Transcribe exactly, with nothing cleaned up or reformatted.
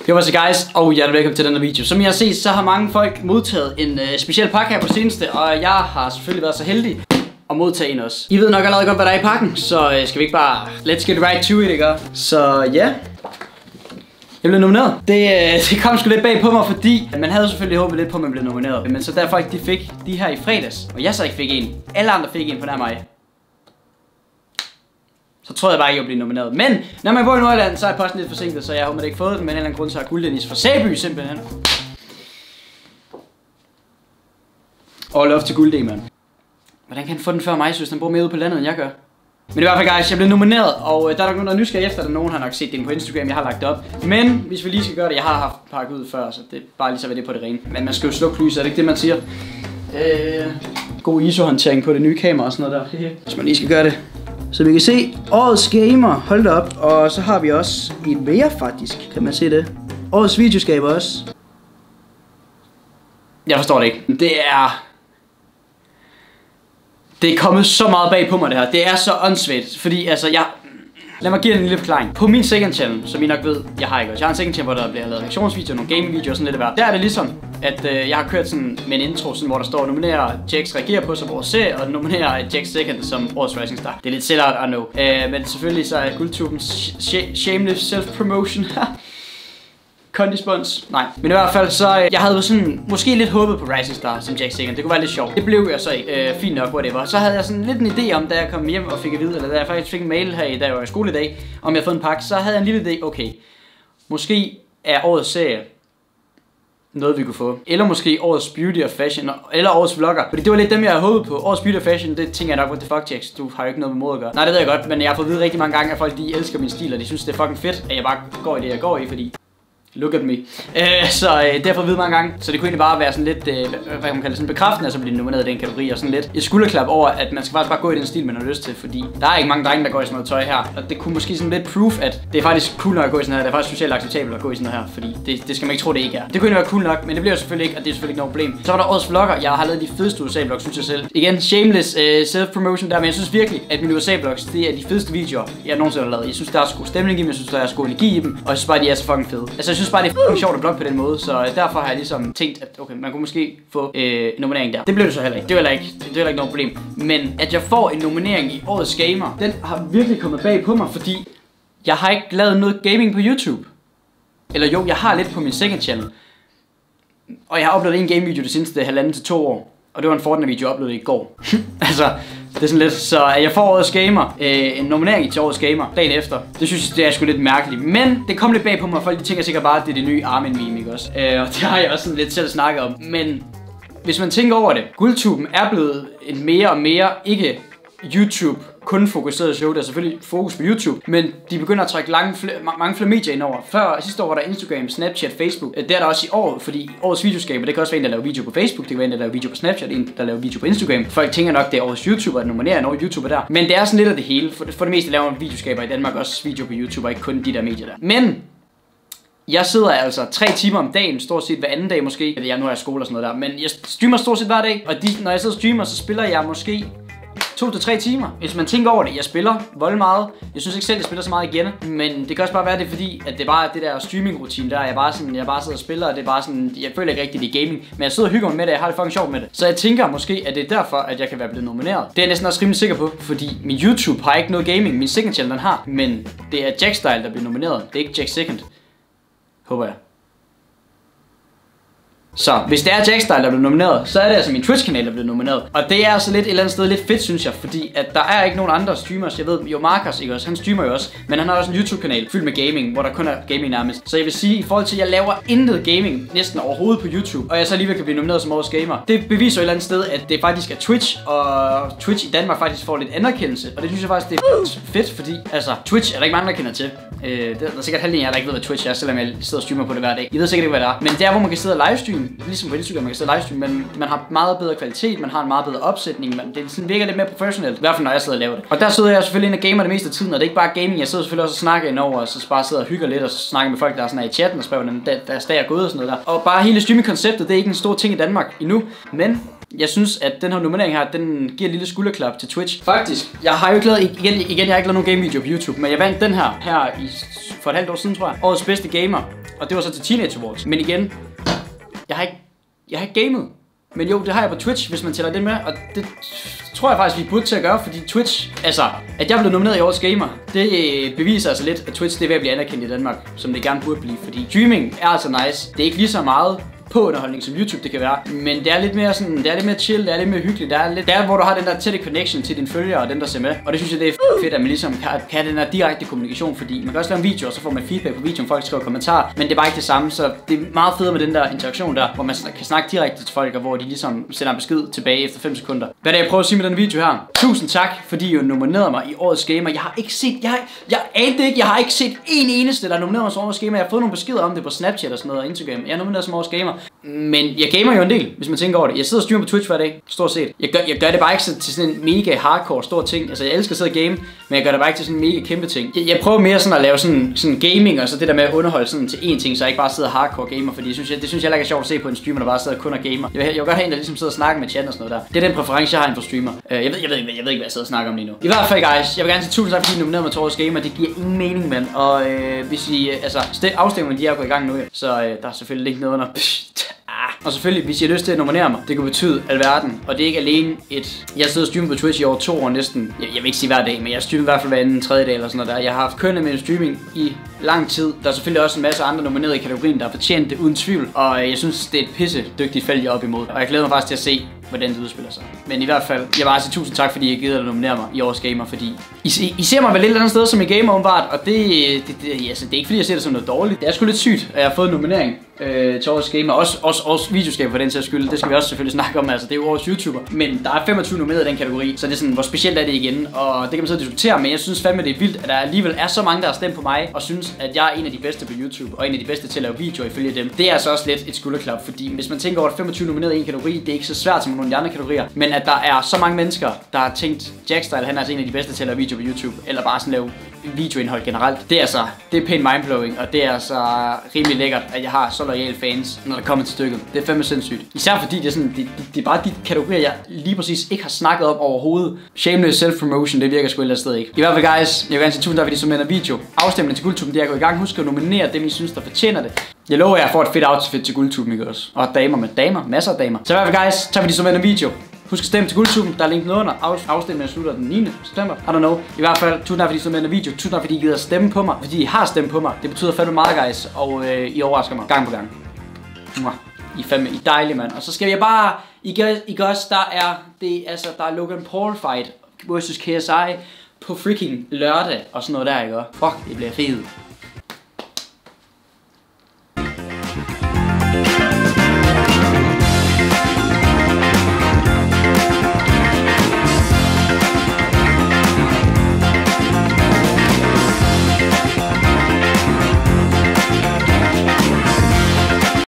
Yo, what's up guys, og hjertelig velkommen til denne video. Som I har set, så har mange folk modtaget en uh, speciel pakke her på seneste, og jeg har selvfølgelig været så heldig at modtage en også. I ved nok allerede godt, hvad der er i pakken, så uh, skal vi ikke bare let's get right to it, ikke? Så ja, yeah. Jeg blev nomineret. Det, uh, det kom sgu lidt bag på mig, fordi man havde selvfølgelig håbet lidt på, at man blev nomineret. Men så derfor ikke de fik de her i fredags, og jeg så ikke fik en. Alle andre fik en på nær mig. Så tror jeg bare ikke, at blive nomineret. Men når man bor i Nordjylland, så er posten lidt forsinket, så jeg håber, at ikke fået den. Men en eller anden grund, så har Gulddennis fra Sæby simpelthen. All love til Guld, mand. Hvordan kan han få den før mig, synes han bor mere ude på landet, end jeg gør? Men i hvert fald, guys, jeg blev nomineret, og øh, der er nok nogen, der er nysgerrig efter det. Nogen har nok set det på Instagram, jeg har lagt det op. Men hvis vi lige skal gøre det, jeg har haft pakket ud før, så det er bare lige så ved det på det rene. Men man skal jo slukke lyset, er det ikke det, man siger? Øh, god I S O-håndtering på det nye kamera og sådan noget der. Hvis man lige skal gøre det. Så vi kan se årets gamer, hold da op, og så har vi også et mere faktisk, kan man se det. Årets videoskaber også. Jeg forstår det ikke. Det er... Det er kommet så meget bag på mig det her. Det er så åndssvagt, fordi altså jeg... Lad mig give dig en lille forklaring. På min second channel, som I nok ved, jeg har ikke også. Jeg har en second channel, hvor der bliver lavet reaktionsvideoer, nogle gamingvideoer og sådan lidt af hvert. Der er det ligesom, at øh, jeg har kørt sådan med en intro, sådan, hvor der står nominerer Jax reagerer på som årets serie, og nominerer Jax second som årets rising star. Det er lidt sell-out, I know. Øh, men selvfølgelig så er Guldtubens sh shameless self-promotion. Kondispons. Nej. Men i hvert fald så, øh, jeg havde jo sådan, måske lidt håbet på Rising Star som Jax second. Det kunne være lidt sjovt. Det blev jeg så ikke. Øh, fint nok, whatever. Så havde jeg sådan lidt en idé om, da jeg kom hjem og fik at vide, eller da jeg faktisk fik en mail her i, da jeg var i skole i dag, om jeg havde fået en pakke, så havde jeg en lille idé, okay, måske er årets serie noget vi kunne få. Eller måske årets beauty og fashion, eller årets vlogger. Fordi det var lidt dem, jeg havde håbet på. Årets beauty og fashion, det tænker jeg nok, what the fuck, Jax, du har jo ikke noget med mod at gøre. Nej, det ved jeg godt, men jeg har fået at vide rigtig mange gange, at folk de elsker min stil, og de synes, det er fucking fedt, at jeg bare går i det, jeg går i, fordi... Look at me. Øh, så øh, derfor ved mange gange. Så det kunne egentlig bare være sådan lidt, øh, hvad kan man kalde det, sådan bekræftende, at så blive nomineret i den kategori. Og sådan lidt et skulderklap over, at man skal faktisk bare gå i den stil, man har lyst til. Fordi der er ikke mange drenge, der går i sådan noget tøj her. Og det kunne måske sådan lidt proof, at det er faktisk cool nok at gå i sådan her. Det er faktisk socialt acceptabelt at gå i sådan her. Fordi det, det skal man ikke tro, det ikke er. Det kunne egentlig være cool nok, men det bliver selvfølgelig ikke, og det er selvfølgelig ikke noget problem. Så var der årets vlogger. Jeg har lavet de fedeste U S A-vlogs, synes jeg selv. Igen, shameless øh, self-promotion der, men jeg synes virkelig, at mine U S A-vlogs, det er de fedeste videoer, jeg nogensinde har lavet. Jeg synes, der er så god stemning i dem, jeg synes, der er så god energi i dem, og jeg synes bare, de er så fucking fede. Altså, jeg synes bare, det er fucking sjovt blog på den måde, så derfor har jeg ligesom tænkt, at okay, man kunne måske få øh, nominering der. Det blev det så heller ikke. Det var heller ikke, det var heller ikke noget problem. Men at jeg får en nominering i årets gamer, den har virkelig kommet bag på mig, fordi jeg har ikke lavet noget gaming på YouTube. Eller jo, jeg har lidt på min second channel. Og jeg har uploadet en gamevideo det seneste halvanden til to år. Og det var en Fortnite-video, jeg uploadede i går. Altså, det er sådan lidt, så jeg får årets gamer, øh, en nominering til årets gamer dagen efter. Det synes jeg, det er sgu lidt mærkeligt. Men det kom lidt bag på mig, folk de tænker sikkert bare, at det er det nye Armin-meme, ikke også? Øh, og det har jeg også sådan lidt selv snakket om. Men hvis man tænker over det, Guldtuben er blevet en mere og mere ikke YouTube kun fokuseret show. Der er selvfølgelig fokus på YouTube, men de begynder at trække lange fl mange flere medier ind over. Før sidste år var der Instagram, Snapchat, Facebook. Det er der også i år, fordi årets videoskaber, det kan også være en, der laver video på Facebook, det kan være en, der laver video på Snapchat, en, der laver video på Instagram. Folk tænker nok, det er årets YouTuber, at nominere en årets YouTuber der. Men det er sådan lidt af det hele. For, for det meste laver man videoskaber i Danmark også video på YouTube, og ikke kun de der medier der. Men jeg sidder altså tre timer om dagen, stort set hver anden dag måske. Jeg nu er jeg skole og sådan noget der, men jeg streamer stort set hver dag. Og de, når jeg sidder og streamer, så spiller jeg måske to til tre timer. Hvis man tænker over det, jeg spiller vold meget. Jeg synes ikke selv, jeg spiller så meget igen. Men det kan også bare være det, fordi at det er bare det der streaming-rutine der. Jeg bare sådan, jeg bare sidder og spiller, og det er bare sådan, jeg føler ikke rigtig, det er gaming. Men jeg sidder og hygger mig med det, jeg har det fucking sjovt med det. Så jeg tænker måske, at det er derfor, at jeg kan være blevet nomineret. Det er jeg næsten også rimelig sikker på, fordi min YouTube har ikke noget gaming. Min second channel, den har. Men det er Jax Style, der bliver nomineret. Det er ikke Jax second. Håber jeg. Så hvis det er Jax Style, der bliver nomineret, så er det altså min Twitch-kanal, der bliver nomineret. Og det er altså lidt et eller andet sted lidt fedt, synes jeg, fordi at der er ikke nogen andre streamers. Jeg ved, jo Marcus, ikke også? Han streamer jo også, men han har også en YouTube-kanal fyldt med gaming, hvor der kun er gaming nærmest. Så jeg vil sige, i forhold til, at jeg laver intet gaming næsten overhovedet på YouTube, og jeg så alligevel kan blive nomineret som årets gamer, det beviser jo et eller andet sted, at det faktisk er Twitch, og Twitch i Danmark faktisk får lidt anerkendelse. Og det synes jeg faktisk, det er fedt, fordi altså, Twitch er der ikke mange, der kender til. Øh, der er sikkert halvdelen af jer, der ikke ved, hvad Twitch er, selvom jeg sidder og streamer på det hver dag. I ved sikkert ikke, hvad det er. Men det er, hvor man kan sidde og livestream, ligesom på Instagram, man kan sidde og livestream, men man har meget bedre kvalitet, man har en meget bedre opsætning, man, det sådan virker lidt mere professionelt, i hvert fald når jeg sidder og laver det. Og der sidder jeg selvfølgelig ind og gamer det meste af tiden, og det er ikke bare gaming, jeg sidder selvfølgelig også og snakker indover, og så bare sidder og hygger lidt, og snakker med folk, der er sådan her i chatten, og spørger, hvordan deres dag er gået og sådan noget der. Og bare hele streaming-konceptet, det er ikke en stor ting i Danmark endnu, men jeg synes, at den her nominering her, den giver et lille skulderklap til Twitch. Faktisk, jeg har jo ikke lavet, igen, igen jeg har ikke lavet nogen game video på YouTube, men jeg vandt den her, her i, for et halvt år siden, tror jeg. Årets bedste gamer. og det var så til Teenage Awards. Men igen, jeg har ikke, jeg har ikke gamet. Men jo, det har jeg på Twitch, hvis man tæller det med, og det tror jeg faktisk, vi burde til at gøre, fordi Twitch, altså, at jeg blev nomineret i årets gamer, det beviser altså lidt, at Twitch det er ved at blive anerkendt i Danmark, som det gerne burde blive, fordi streaming er altså nice. Det er ikke lige så meget på underholdning som YouTube det kan være, men det er lidt mere sådan, det er lidt mere chill, det er lidt mere hyggeligt, det er lidt der hvor du har den der tætte connection til dine følgere og dem der ser med, og det synes jeg det er fedt at man ligesom kan, kan have den der direkte kommunikation, fordi man kan også lave en video og så får man feedback på videoen, folk skriver kommentarer, men det er bare ikke det samme, så det er meget federe med den der interaktion der, hvor man kan snakke direkte til folk og hvor de ligesom sender en besked tilbage efter fem sekunder. Hvad er det jeg prøver at sige med den video her? Tusind tak fordi I nominerede mig i årets gamer. Jeg har ikke set, jeg har, jeg anede ikke, jeg har ikke set en eneste der nominerede mig som årets gamer. Jeg har fået nogle beskeder om det på Snapchat og sådan noget og Instagram. Jeg er nomineret som årets gamer. Men jeg gamer jo en del, hvis man tænker over det. Jeg sidder og streamer på Twitch hver dag, stort set. Jeg gør, jeg gør det bare ikke til sådan en mega hardcore stor ting. Altså jeg elsker at sidde og game, men jeg gør det bare ikke til sådan en mega kæmpe ting. Jeg, jeg prøver mere sådan at lave sådan, sådan gaming, og så det der med at underholde sådan til én ting, så jeg ikke bare sidder hardcore gamer. Fordi jeg synes, jeg, det synes jeg heller ikke er sjovt at se på en streamer, der bare sidder kun og gamer. Jeg vil, jeg vil godt have en, der ligesom sidder og snakker med chat og sådan noget der. Det er den præference, jeg har inden for streamer. Uh, jeg, ved, jeg, ved ikke, jeg ved ikke, hvad jeg sidder og snakker om lige nu. I hvert fald guys, jeg vil gerne sige tusind tak fordi I nominerede mig til årets gamer. Det giver ingen mening, mand. Og øh, hvis I, øh, altså afstemningen de er gået i gang nu, så øh, der er selvfølgelig link nedenunder. Og selvfølgelig, hvis I har lyst til at nominere mig, det kunne betyde alverden. Og det er ikke alene et... Jeg sidder og streamer på Twitch i over to år næsten. Jeg, jeg vil ikke sige hver dag, men jeg streamer i hvert fald hver anden tredje dag eller sådan noget der. Jeg har haft kørende med streaming i lang tid. Der er selvfølgelig også en masse andre nomineret i kategorien, der har fortjent det uden tvivl. Og jeg synes, det er et pisse dygtigt felt, jeg er op imod. Og jeg glæder mig faktisk til at se, hvordan det udspiller sig. Men i hvert fald, jeg vil bare sige tusind tak, fordi I gider at nominere mig i årets gamer, fordi I, I, I ser mig vel et eller andet sted som en gamer åbenbart, og det, det, det, altså, det er ikke fordi, jeg ser det som noget dårligt. Det er sgu lidt sygt, at jeg har fået en nominering øh, til årets gamer, også, også, også videoskaber for den sags skyld. Det skal vi også selvfølgelig snakke om, altså det er jo årets YouTuber. Men der er femogtyve nomineret i den kategori, så det er sådan, hvor specielt er det igen, og det kan man så diskutere, men jeg synes fandme, det er vildt, at der alligevel er så mange, der har stemt på mig, og synes, at jeg er en af de bedste på YouTube, og en af de bedste til at lave videoer ifølge dem. Det er altså også lidt et skulderklap, fordi hvis man tænker over, at femogtyve nomineret i en kategori, det er ikke så svært som nogle af de andre kategorier, men at der er så mange mennesker, der har tænkt, Jackstyle, han er altså en af de bedste til at lave video på YouTube, eller bare sådan lave videoindhold generelt. Det er altså, det er pænt mindblowing, og det er altså rimelig lækkert, at jeg har så loyale fans, når der kommer til stykket. Det er fandme sindssygt. Især fordi det er sådan, det, det, det er bare de kategorier, jeg lige præcis ikke har snakket om overhovedet. Shameless self-promotion, det virker sgu et eller andet sted ikke. I hvert fald guys, jeg vil gerne sige tusind tak, fordi I så med en video. Afstemningen til Guldtuben, det er gået i gang. Husk at nominere dem, I synes, der fortjener det. Jeg lover, at jeg får et fedt outfit til Guldtuben, ikke også? Og damer med damer, masser af damer. Så i hvert fald guys, tak fordi I så med en video. Husk at stemme til Guldtuben, der er link nedenunder. Afstemningen slutter den niende september. I don't know. I hvert fald, tusind tak fordi I så med en video. Tusind tak fordi I gider at stemme på mig. Fordi I har stemt på mig. Det betyder fandme meget guys. Og øh, I overrasker mig gang på gang. I er fandme, I er dejlige mand. Og så skal jeg bare, I gør, I gør også, der er, det, altså, der er Logan Paul fight versus K S I på freaking lørdag og sådan noget der, ikke? Fuck, det bliver fedt.